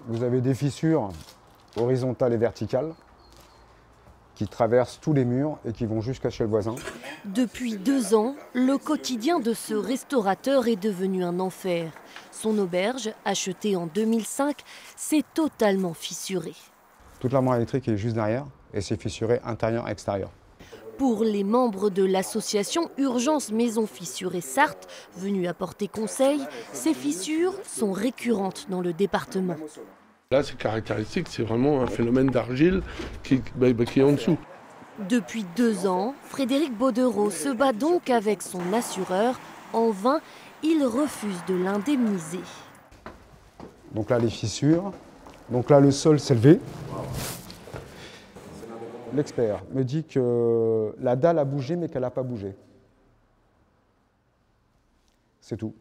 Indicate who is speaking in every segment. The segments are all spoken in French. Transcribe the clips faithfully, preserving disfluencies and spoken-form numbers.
Speaker 1: Vous avez des fissures horizontales et verticales qui traversent tous les murs et qui vont jusqu'à chez le voisin.
Speaker 2: Depuis deux ans, le quotidien de ce restaurateur est devenu un enfer. Son auberge, achetée en deux mille cinq, s'est totalement fissurée.
Speaker 1: Toute l'armoire électrique est juste derrière et c'est fissuré intérieur-extérieur.
Speaker 2: Pour les membres de l'association Urgence Maison Fissurée Sarthe, venus apporter conseil, ces fissures sont récurrentes dans le département.
Speaker 3: Là, c'est caractéristique, c'est vraiment un phénomène d'argile qui, bah, bah, qui est en dessous.
Speaker 2: Depuis deux ans, Frédéric Baudereau se bat donc avec son assureur. En vain, il refuse de l'indemniser.
Speaker 1: Donc là, les fissures. Donc là, le sol s'est levé. L'expert me dit que la dalle a bougé, mais qu'elle n'a pas bougé. C'est tout.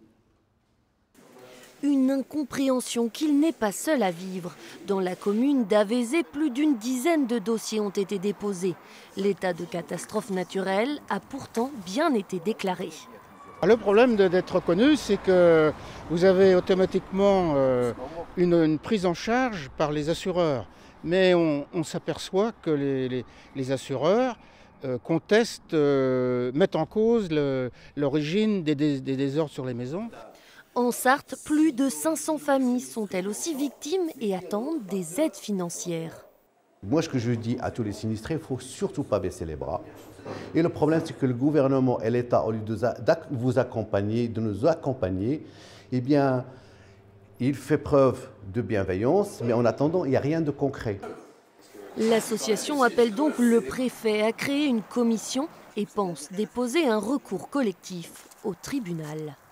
Speaker 2: Une incompréhension qu'il n'est pas seul à vivre. Dans la commune d'Avézé, plus d'une dizaine de dossiers ont été déposés. L'état de catastrophe naturelle a pourtant bien été déclaré.
Speaker 4: Le problème d'être reconnu, c'est que vous avez automatiquement euh, une, une prise en charge par les assureurs. Mais on, on s'aperçoit que les, les, les assureurs euh, contestent, euh, mettent en cause l'origine des, des, des désordres sur les maisons.
Speaker 2: En Sarthe, plus de cinq cents familles sont elles aussi victimes et attendent des aides financières.
Speaker 5: Moi, ce que je dis à tous les sinistrés, il ne faut surtout pas baisser les bras. Et le problème, c'est que le gouvernement et l'État, au lieu de vous accompagner, de nous accompagner, eh bien, il fait preuve de bienveillance, mais en attendant, il n'y a rien de concret.
Speaker 2: L'association appelle donc le préfet à créer une commission et pense déposer un recours collectif au tribunal.